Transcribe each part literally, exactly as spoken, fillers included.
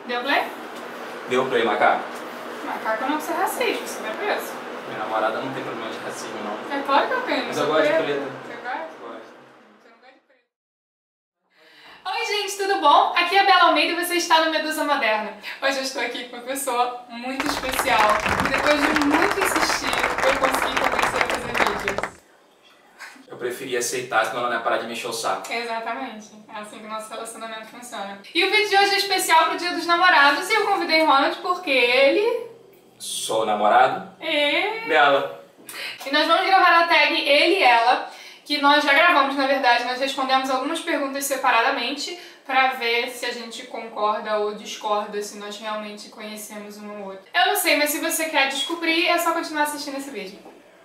Deu play? Deu play, macaco? Macaco não ser racista, você vai preso. Minha namorada não tem problema de racismo, não. É claro que eu tenho. Mas eu gosto de preto. preto. Você gosta? Gosto. Você não gosta de preto. Oi gente, tudo bom? Aqui é a Bela Almeida e você está no Medusa Moderna. Hoje eu estou aqui com uma pessoa muito especial. E depois de muito insistir, eu consegui convencer a fazer vídeos. Eu preferi aceitar, senão ela não ia parar de me encher o saco. Exatamente. É assim que o nosso relacionamento funciona. E o vídeo de hoje é especial pro Dia dos Namorados e eu convidei o Ronald porque ele... Sou o namorado É... dela. E nós vamos gravar a tag ele e ela, que nós já gravamos, na verdade. Nós respondemos algumas perguntas separadamente pra ver se a gente concorda ou discorda, se nós realmente conhecemos um ao outro. Eu não sei, mas se você quer descobrir, é só continuar assistindo esse vídeo.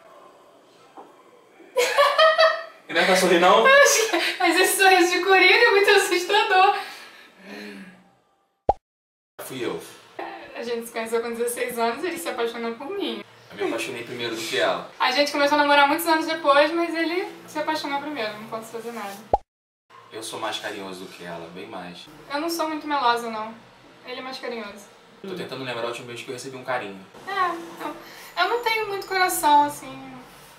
E não é pra sorrir, não? Mas esse sorriso de coringa é muito assustador. Fui eu. A gente se conheceu com dezesseis anos e ele se apaixonou por mim. Eu me apaixonei primeiro do que ela. A gente começou a namorar muitos anos depois, mas ele se apaixonou primeiro, não posso fazer nada. Eu sou mais carinhoso do que ela, bem mais. Eu não sou muito melosa, não. Ele é mais carinhoso. Tô tentando lembrar a última vez que eu recebi um carinho. É, eu, eu não tenho muito coração, assim...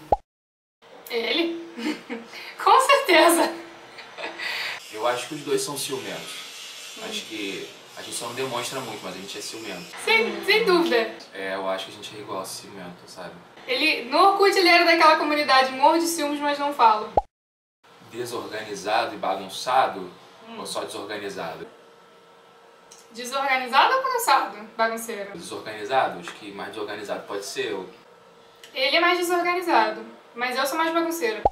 Ele? Com certeza! Eu acho que os dois são ciumentos. Hum. Acho que a gente só não demonstra muito, mas a gente é ciumento. Sem, sem dúvida. É, eu acho que a gente é igual a ciumento, sabe? Ele, no Orkut ele era daquela comunidade morro de ciúmes, mas não falo. Desorganizado e bagunçado, Hum. ou só desorganizado? Desorganizado ou bagunçado? Bagunceiro. Desorganizado? Acho que mais desorganizado pode ser eu. Ele é mais desorganizado, mas eu sou mais bagunceira.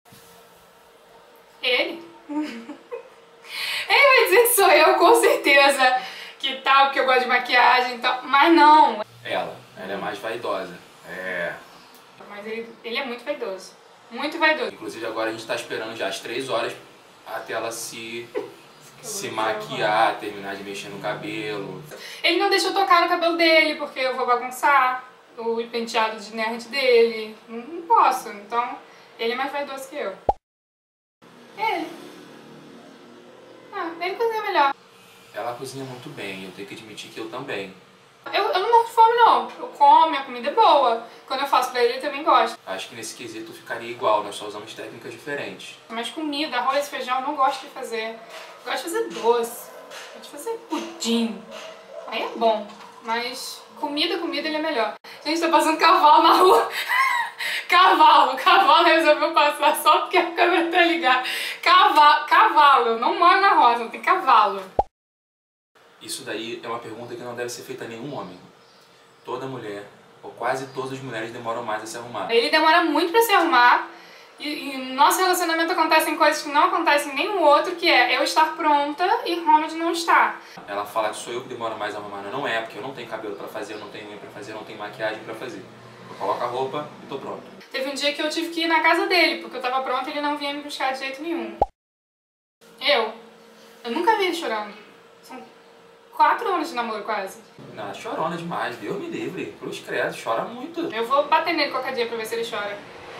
Ele? Ele vai dizer que sou eu, com certeza, que tal, porque eu gosto de maquiagem e tal, mas não. Ela, ela é mais vaidosa. É. Mas ele, ele é muito vaidoso, muito vaidoso. Inclusive agora a gente tá esperando já as três horas até ela se, se maquiar, terminar de mexer no cabelo. Ele não deixa eu tocar no cabelo dele, porque eu vou bagunçar o penteado de nerd dele. Não, não posso, então ele é mais vaidoso que eu. Ele. Ah, ele cozinha melhor. Ela cozinha muito bem, eu tenho que admitir que eu também. Eu, eu não morro de fome, não. Eu como, a comida é boa. Quando eu faço pra ele, ele também gosta. Acho que nesse quesito ficaria igual, nós só usamos técnicas diferentes. Mas comida, arroz e feijão, eu não gosto de fazer. Eu gosto de fazer doce. Eu gosto de fazer pudim. Aí é bom. Mas comida, comida, ele é melhor. Gente, tá passando cavalo na rua. Cavalo, cavalo resolveu passar só porque a câmera tá ligada. Cavalo, cavalo, eu não moro na roça, não tem cavalo. Isso daí é uma pergunta que não deve ser feita a nenhum homem. Toda mulher, ou quase todas as mulheres, demoram mais a se arrumar. Ele demora muito pra se arrumar e, e no nosso relacionamento acontecem coisas que não acontecem em nenhum outro, que é eu estar pronta e Ronald não estar. Ela fala que sou eu que demoro mais a arrumar, não é, porque eu não tenho cabelo pra fazer, eu não tenho unha pra fazer, eu não tenho maquiagem pra fazer. Eu coloco a roupa e tô pronto. Teve um dia que eu tive que ir na casa dele, porque eu tava pronta e ele não vinha me buscar de jeito nenhum. Eu? Eu nunca vi ele chorando. São quatro anos de namoro quase. Não, chorona demais, Deus me livre. Cruz credo, chora muito. Eu vou bater nele qualquer dia pra ver se ele chora.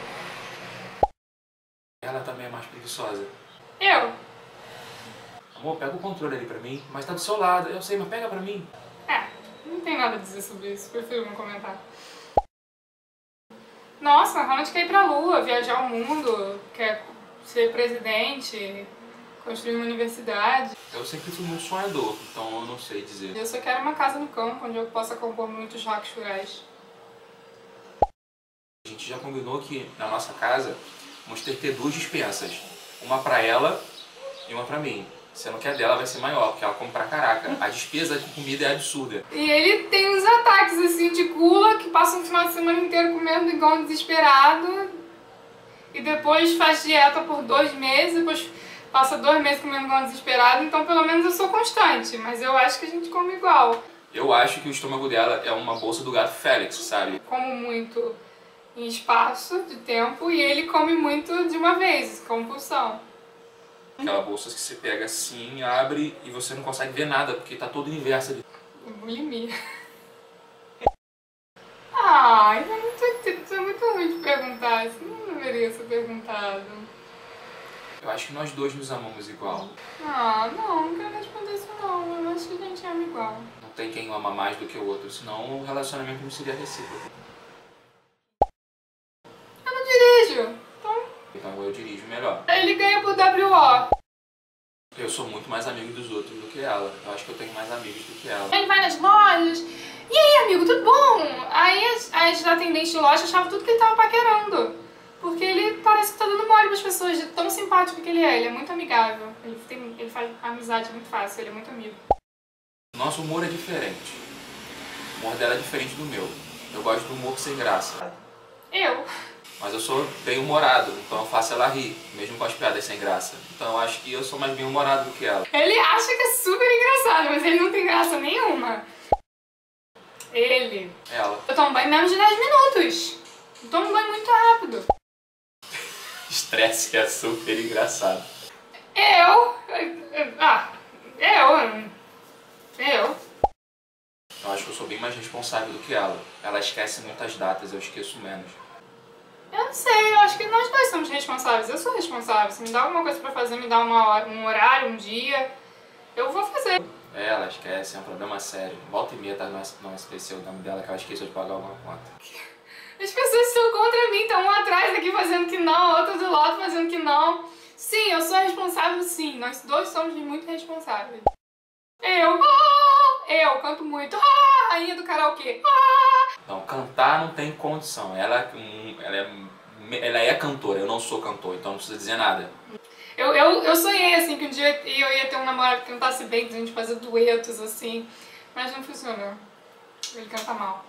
Ela também é mais preguiçosa. Eu? Amor, pega o controle ali pra mim, mas tá do seu lado. Eu sei, mas pega pra mim. É, não tem nada a dizer sobre isso, prefiro não comentar. Nossa, Ronald quer ir pra lua, viajar o mundo, quer ser presidente, construir uma universidade. Eu sempre fui muito sonhador, então eu não sei dizer. Eu só quero uma casa no campo, onde eu possa compor muitos racos rurais. A gente já combinou que na nossa casa vamos ter que ter duas dispensas. Uma pra ela e uma pra mim. Sendo que a dela vai ser maior, porque ela come pra caraca. A despesa de comida é absurda. E ele tem uns ataques assim de gula, que passa um final de semana inteiro comendo igual um desesperado. E depois faz dieta por dois meses, depois passa dois meses comendo igual um desesperado. Então pelo menos eu sou constante, mas eu acho que a gente come igual. Eu acho que o estômago dela é uma bolsa do gato Félix, sabe? Como muito em espaço de tempo e ele come muito de uma vez, compulsão. Aquela bolsa que você pega assim, abre e você não consegue ver nada, porque tá todo o universo ali. Bulimia. Ah, isso é muito, isso é muito ruim de perguntar, isso não deveria ser perguntado. Eu acho que nós dois nos amamos igual. Ah, não, não quero responder isso não, eu acho que a gente ama igual. em quem ama mais do que o outro, senão o relacionamento não seria recíproco. Eu não dirijo, então... Então eu dirijo melhor. Ele ganha por W O. Eu sou muito mais amigo dos outros do que ela. Eu acho que eu tenho mais amigos do que ela. Ele vai nas lojas. E aí, amigo, tudo bom? Aí as, as atendentes de loja achavam tudo que ele tava paquerando. Porque ele parece que tá dando mole pras pessoas, de tão simpático que ele é. Ele é muito amigável. Ele, tem, ele faz amizade muito fácil, ele é muito amigo. Nosso humor é diferente. O humor dela é diferente do meu. Eu gosto do humor sem graça. Eu? Mas eu sou bem humorado, então eu faço ela rir, mesmo com as piadas sem graça. Então eu acho que eu sou mais bem humorado do que ela. Ele acha que é super engraçado, mas ele não tem graça nenhuma. Ele... Ela. Eu tomo banho em menos de dez minutos. Eu tomo banho muito rápido. Estresse é super engraçado. Eu... Ah, eu... Eu... Eu acho que eu sou bem mais responsável do que ela. Ela esquece muitas datas, eu esqueço menos. Eu não sei, eu acho que nós dois somos responsáveis. Eu sou responsável. Se me dá alguma coisa pra fazer, me dá uma hora, um horário, um dia, eu vou fazer. É, ela esquece, é um problema sério. Volta e meia tá no S P C o nome dela, que ela esqueceu de pagar alguma conta. As pessoas estão contra mim, estão um atrás aqui fazendo que não, outro do lado fazendo que não. Sim, eu sou responsável, sim. Nós dois somos muito responsáveis. Eu, ah, eu canto muito, ah, rainha do karaokê, ah. Então, cantar não tem condição. Ela, ela, é, ela é cantora, eu não sou cantor, então não precisa dizer nada. Eu, eu, eu sonhei, assim, que um dia eu ia ter um namorado que cantasse bem, que a gente fazer duetos, assim, mas não funcionou. Ele canta mal.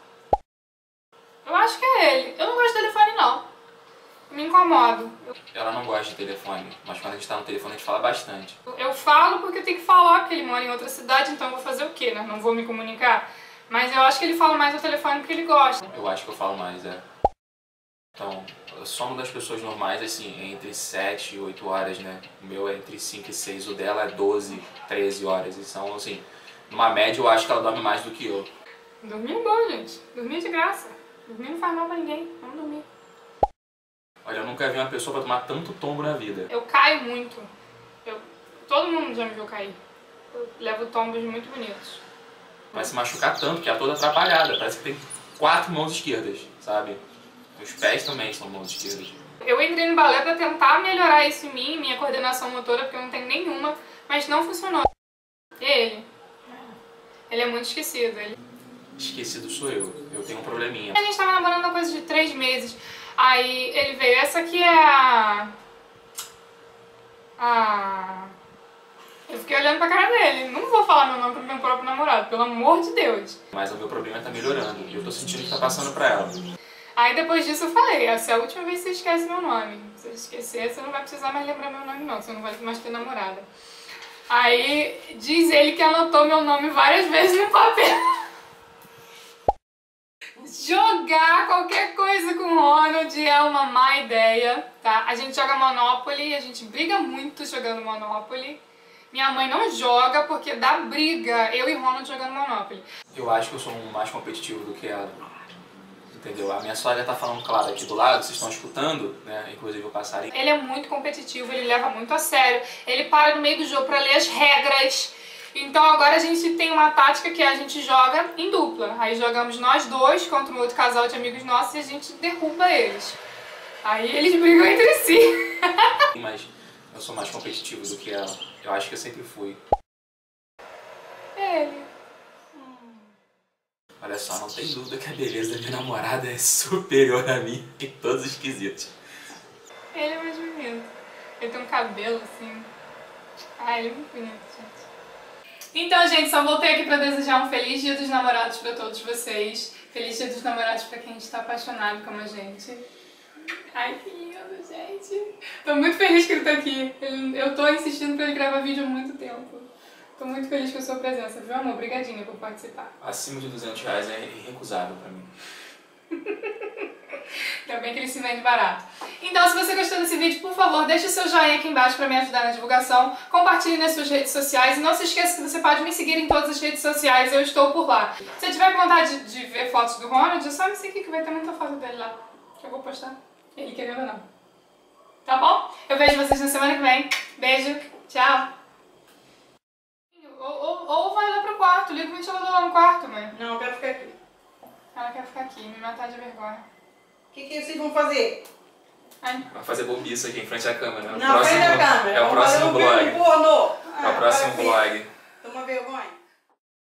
Eu acho que é ele. Eu não gosto de telefone, não. Eu me incomodo. Ela não gosta de telefone, mas quando a gente tá no telefone a gente fala bastante. Eu falo porque eu tenho que falar, porque ele mora em outra cidade, então eu vou fazer o quê, né? Não vou me comunicar. Mas eu acho que ele fala mais no telefone porque ele gosta. Eu acho que eu falo mais, é. Então, o sono das pessoas normais, assim, é entre sete e oito horas, né? O meu é entre cinco e seis, o dela é doze, treze horas. Então, assim, numa média eu acho que ela dorme mais do que eu. Dormir é bom, gente. Dormir é de graça. Dormir não faz mal pra ninguém. Vamos dormir. Olha, eu nunca vi uma pessoa pra tomar tanto tombo na vida. Eu caio muito. Eu... Todo mundo já me viu cair. Eu levo tombos muito bonitos. Vai se machucar tanto que é toda atrapalhada. Parece que tem quatro mãos esquerdas, sabe? Os pés também são mãos esquerdas. Eu entrei no balé pra tentar melhorar isso em mim, minha coordenação motora, porque eu não tenho nenhuma, mas não funcionou. E ele? Ele é muito esquecido. Ele... Esquecido sou eu. Eu tenho um probleminha. A gente tava namorando uma coisa de três meses. Aí ele veio, essa aqui é a... A... Eu fiquei olhando pra cara dele. Não vou falar meu nome pro meu próprio namorado, pelo amor de Deus. Mas o meu problema tá melhorando e eu tô sentindo que tá passando pra ela. Aí depois disso eu falei, essa é a última vez que você esquece meu nome. Se você esquecer, você não vai precisar mais lembrar meu nome não, você não vai mais ter namorada. Aí diz ele que anotou meu nome várias vezes no papel. Jogar qualquer coisa com o Ronald é uma má ideia, tá? A gente joga Monopoly, a gente briga muito jogando Monopoly. Minha mãe não joga porque dá briga, eu e Ronald jogando Monopoly. Eu acho que eu sou mais competitivo do que ela. Entendeu? A minha sogra tá falando claro aqui do lado, vocês estão escutando, né? Inclusive o passarinho. Ele é muito competitivo, ele leva muito a sério. Ele para no meio do jogo pra ler as regras. Então agora a gente tem uma tática que é a gente joga em dupla. Aí jogamos nós dois contra um outro casal de amigos nossos e a gente derruba eles. Aí eles brigam entre si. Mas eu sou mais competitivo do que ela. Eu acho que eu sempre fui. Ele... Olha só, não tem dúvida que a beleza da minha namorada é superior a mim em todos os quesitos. Ele é mais bonito. Ele tem um cabelo assim... Ah, ele é muito bonito, gente. Então, gente, só voltei aqui pra desejar um feliz dia dos namorados pra todos vocês. Feliz dia dos namorados pra quem está apaixonado como a gente. Ai, que lindo, gente. Tô muito feliz que ele tá aqui. Eu tô insistindo pra ele gravar vídeo há muito tempo. Tô muito feliz com a sua presença, viu, amor? Obrigadinha por participar. Acima de duzentos reais é irrecusável pra mim. Ainda bem que ele se vende barato. Então, se você gostou desse vídeo, por favor, deixe o seu joinha aqui embaixo pra me ajudar na divulgação. Compartilhe nas suas redes sociais. E não se esqueça que você pode me seguir em todas as redes sociais. Eu estou por lá. Se você tiver vontade de ver fotos do Ronald, é só me seguir que vai ter muita foto dele lá. Que eu vou postar. Ele querendo ou não. Tá bom? Eu vejo vocês na semana que vem. Beijo. Tchau. Ou, ou, ou vai lá pro quarto. Liga o ventilador lá no quarto. quarto, mãe. Não, eu quero ficar aqui. Ela quer ficar aqui, me matar de vergonha. O que, que vocês vão fazer? Ai. Vai fazer bobiça aqui em frente à câmera. É o Não, frente próximo, à câmera. é o Vamos próximo fazer um blog. filme pornô. É o próximo blog. Toma vergonha.